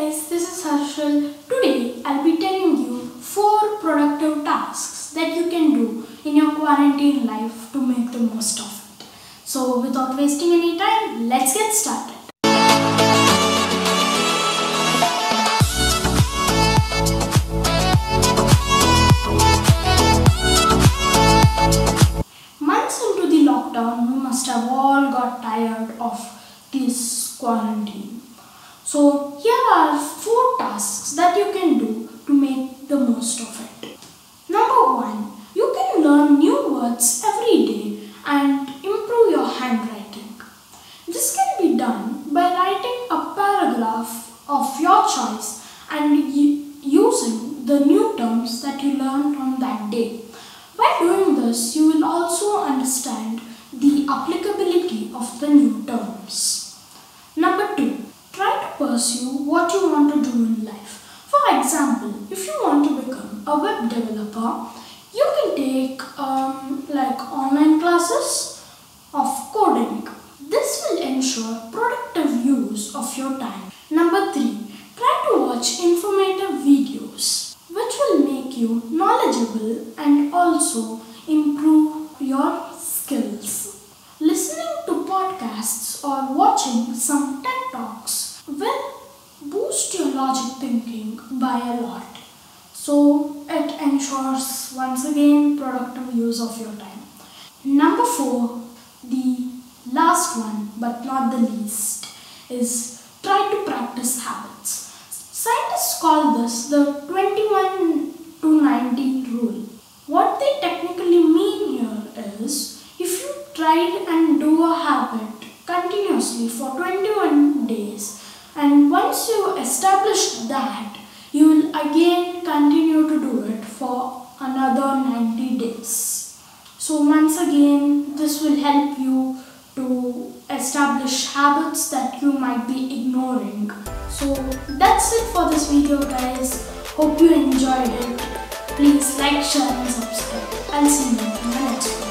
guys, this is Harshal. Today I'll be telling you 4 productive tasks that you can do in your quarantine life to make the most of it. So without wasting any time, let's get started. Months into the lockdown, we must have all got tired of this quarantine. So here are 4 tasks that you can do to make the most of it. Number 1, you can learn new words every day and improve your handwriting. This can be done by writing a paragraph of your choice and using the new terms that you learned on that day. By doing this, you will also understand the applicability of the new terms. Number 2, try to pursue what you want to do in life. For example, if you want to become a web developer, you can take online classes of coding. This will ensure productive use of your time. Number 3, try to watch informative videos which will make you knowledgeable and also improve your skills. Listening to podcasts or watching some TED Talks will boost your logic thinking by a lot. So it ensures once again productive use of your time. Number 4, the last one but not the least, is try to practice habits. Scientists call this the 21 to 90 rule. What they technically mean here is if you try and do a habit continuously for 21 days and once you establish that, you will again continue to do it for another 90 days. So once again, this will help you to establish habits that you might be ignoring. So that's it for this video, guys. Hope you enjoyed it. Please like, share and subscribe. I'll see you in the next one.